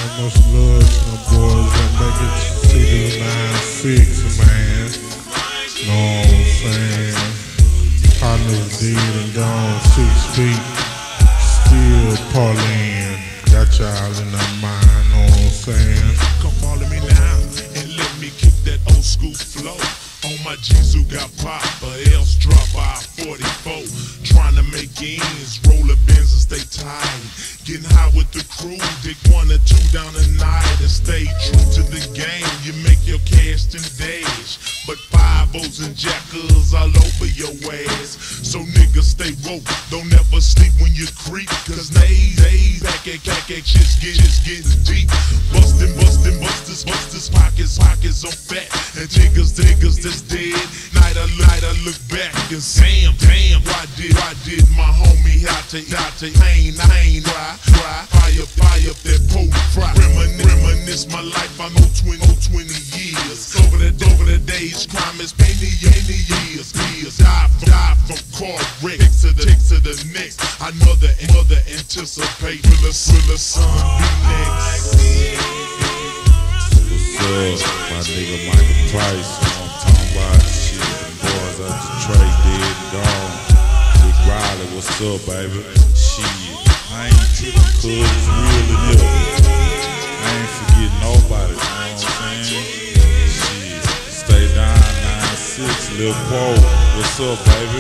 much love to my boys that make it to the 9-6, man. Know what I'm saying? Partners dead and gone 6 feet. Still parlaying. Got y'all in the mind, know what I'm saying? Come follow me now and let me kick that old school flow. On my G's who got pop, or else drop by 44. Trying to make ends, roll a Benz and stay tight. Getting high with the crew, dig 1 or 2 down the night and stay true to the game. You make your cash in days, but 5-0s and jackals all over your ass. So niggas stay woke, don't ever sleep when you creep. Cause days back at shit's getting deep. Bustin', busters, pockets on fat. And jiggers that's dead. Night I look back and say, damn, why did my homie have to pain? Fire up that poke fry. Reminisce my life, I know 20 years. Over the days, crime is many years. Die from car wreck to the next. I mother anticipate will the son be next. What's up, my nigga Michael Price? You know what I'm talking about? Shit, them boys out Detroit dead and gone. Big Riley, what's up, baby? Shit, I ain't tripping, cuz it's real in here. I ain't forgetting nobody, you know what I'm saying? Shit, stay down, 9-6, Lil Paul, what's up, baby?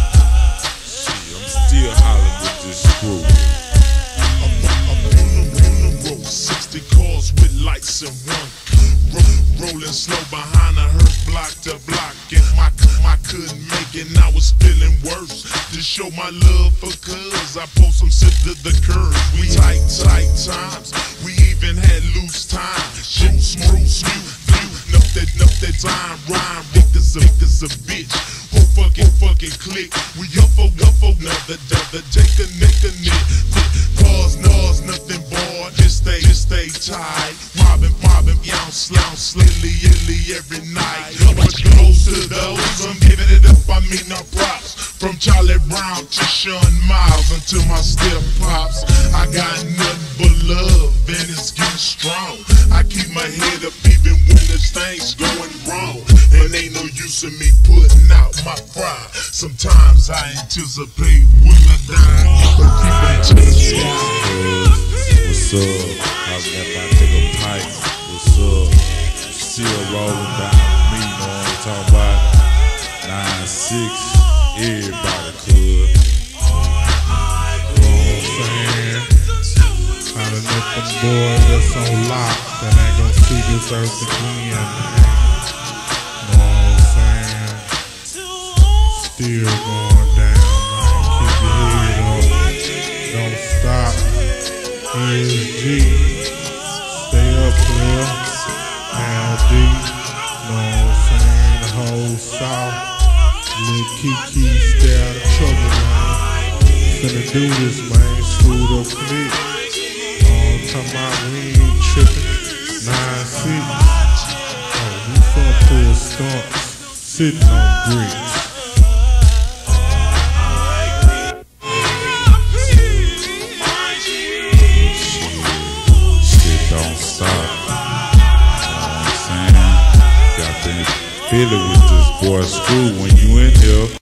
Shit, I'm still hollering with this screw. I'm on the road, 60 cars with lights and one. Rolling slow behind, I heard block to block, and I couldn't make it, and I was feeling worse. To show my love for cuz, I post some shit to the curb. We tight times, we even had loose time. Shit smooth, enough that time rhyme. Victor's a bitch. Who fucking click? We up for another, take a nick. Cause nothing boy, just stay tight. Mobbing, slowly every night. But close to those, I'm giving it up, I mean no props. From Charlie Brown to Sean Miles until my step pops. I got nothing but love and it's getting strong. I keep my head up even when this thing's going wrong. And ain't no use in me putting out my cry. Sometimes I anticipate when I die. But keep it to the sky. What's up? I got my nigga Pike. What's up? Still rolling down with me, you know what I'm talking about? 9-6, everybody could. You know what I'm saying? I done met them boys that's on lock that ain't gonna see this earth again, man. You know what I'm saying? Still going down, man. Keep your head up. Don't stop. ESG. Stay up there. Pound deep. You know what I'm saying? The whole South. Lil Kiki, stay out of trouble, man. Finna do this, man. Screwed up click. Talking about we ain't tripping. 9-6. Oh, we finna pull stumps. Sitting on bricks. Shit don't stop. You know what I'm saying? Got to feel it with this boy Screw when you in here.